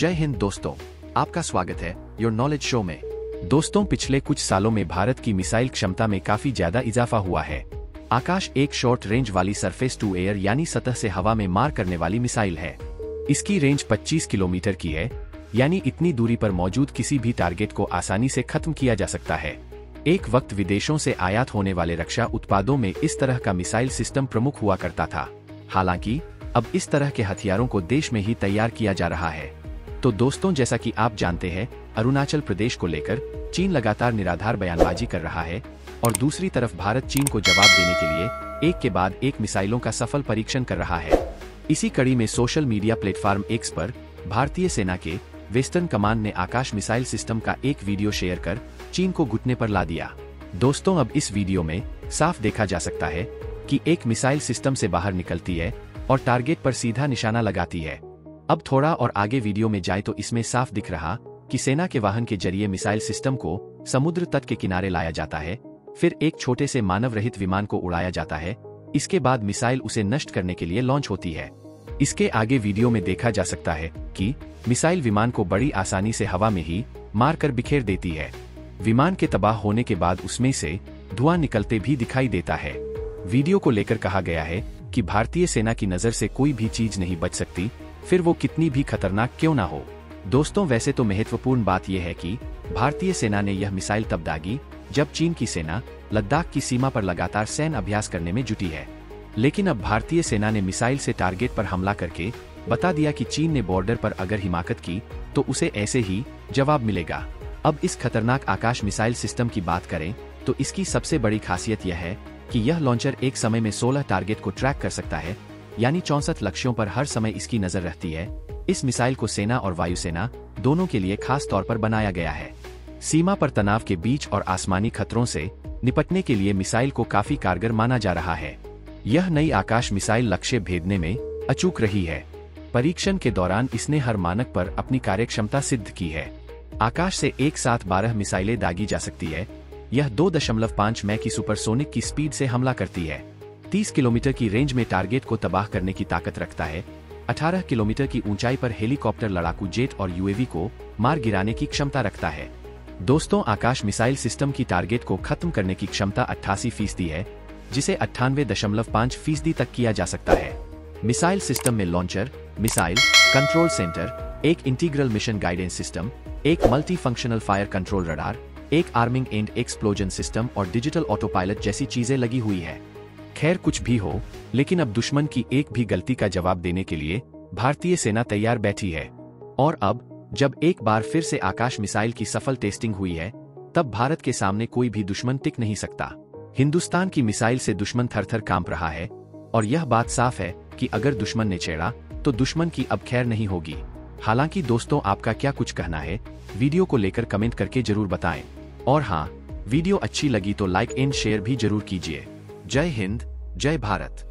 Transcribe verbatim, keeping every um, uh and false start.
जय हिंद दोस्तों, आपका स्वागत है योर नॉलेज शो में। दोस्तों, पिछले कुछ सालों में भारत की मिसाइल क्षमता में काफी ज्यादा इजाफा हुआ है। आकाश एक शॉर्ट रेंज वाली सरफेस टू एयर यानी सतह से हवा में मार करने वाली मिसाइल है। इसकी रेंज पच्चीस किलोमीटर की है, यानी इतनी दूरी पर मौजूद किसी भी टारगेट को आसानी से खत्म किया जा सकता है। एक वक्त विदेशों से आयात होने वाले रक्षा उत्पादों में इस तरह का मिसाइल सिस्टम प्रमुख हुआ करता था। हालांकि अब इस तरह के हथियारों को देश में ही तैयार किया जा रहा है। तो दोस्तों, जैसा कि आप जानते हैं, अरुणाचल प्रदेश को लेकर चीन लगातार निराधार बयानबाजी कर रहा है और दूसरी तरफ भारत चीन को जवाब देने के लिए एक के बाद एक मिसाइलों का सफल परीक्षण कर रहा है। इसी कड़ी में सोशल मीडिया प्लेटफॉर्म एक्स पर भारतीय सेना के वेस्टर्न कमांड ने आकाश मिसाइल सिस्टम का एक वीडियो शेयर कर चीन को घुटने पर ला दिया। दोस्तों, अब इस वीडियो में साफ देखा जा सकता है कि एक मिसाइल सिस्टम से बाहर निकलती है और टारगेट पर सीधा निशाना लगाती है। अब थोड़ा और आगे वीडियो में जाए तो इसमें साफ दिख रहा कि सेना के वाहन के जरिए मिसाइल सिस्टम को समुद्र तट के किनारे लाया जाता है, फिर एक छोटे से मानव रहित विमान को उड़ाया जाता है। इसके बाद मिसाइल उसे नष्ट करने के लिए लॉन्च होती है। इसके आगे वीडियो में देखा जा सकता है कि मिसाइल विमान को बड़ी आसानी से हवा में ही मारकर बिखेर देती है। विमान के तबाह होने के बाद उसमें से धुआं निकलते भी दिखाई देता है। वीडियो को लेकर कहा गया है कि भारतीय सेना की नजर से कोई भी चीज नहीं बच सकती, फिर वो कितनी भी खतरनाक क्यों ना हो। दोस्तों, वैसे तो महत्वपूर्ण बात यह है कि भारतीय सेना ने यह मिसाइल तब दागी जब चीन की सेना लद्दाख की सीमा पर लगातार सैन्य अभ्यास करने में जुटी है। लेकिन अब भारतीय सेना ने मिसाइल से टारगेट पर हमला करके बता दिया कि चीन ने बॉर्डर पर अगर हिमाकत की तो उसे ऐसे ही जवाब मिलेगा। अब इस खतरनाक आकाश मिसाइल सिस्टम की बात करें तो इसकी सबसे बड़ी खासियत यह है कि यह लॉन्चर एक समय में सोलह टारगेट को ट्रैक कर सकता है, यानी चौसठ लक्ष्यों पर हर समय इसकी नजर रहती है। इस मिसाइल को सेना और वायुसेना दोनों के लिए खास तौर पर बनाया गया है। सीमा पर तनाव के बीच और आसमानी खतरों से निपटने के लिए मिसाइल को काफी कारगर माना जा रहा है। यह नई आकाश मिसाइल लक्ष्य भेदने में अचूक रही है। परीक्षण के दौरान इसने हर मानक पर अपनी कार्यक्षमता सिद्ध की है। आकाश से एक साथ बारह मिसाइलें दागी जा सकती है। यह दो दशमलव पाँच मैक की सुपरसोनिक की स्पीड से हमला करती है। तीस किलोमीटर की रेंज में टारगेट को तबाह करने की ताकत रखता है। अठारह किलोमीटर की ऊंचाई पर हेलीकॉप्टर, लड़ाकू जेट और यूएवी को मार गिराने की क्षमता रखता है। दोस्तों, आकाश मिसाइल सिस्टम की टारगेट को खत्म करने की क्षमता अट्ठासी फीसदी है, जिसे अट्ठानवे दशमलव पाँच फीसदी तक किया जा सकता है। मिसाइल सिस्टम में लॉन्चर, मिसाइल कंट्रोल सेंटर, एक इंटीग्रल मिशन गाइडेंस सिस्टम, एक multi functional fire control radar, एक आर्मिंग एंड एक्सप्लोजन सिस्टम और डिजिटल ऑटो पायलट जैसी चीजें लगी हुई है। खैर, कुछ भी हो, लेकिन अब दुश्मन की एक भी गलती का जवाब देने के लिए भारतीय सेना तैयार बैठी है। और अब जब एक बार फिर से आकाश मिसाइल की सफल टेस्टिंग हुई है, तब भारत के सामने कोई भी दुश्मन टिक नहीं सकता। हिंदुस्तान की मिसाइल से दुश्मन थर थर कांप रहा है और यह बात साफ है कि अगर दुश्मन ने छेड़ा तो दुश्मन की अब खैर नहीं होगी। हालांकि दोस्तों, आपका क्या कुछ कहना है वीडियो को लेकर कमेंट करके जरूर बताएं। और हाँ, वीडियो अच्छी लगी तो लाइक एंड शेयर भी जरूर कीजिए। जय हिंद, जय भारत।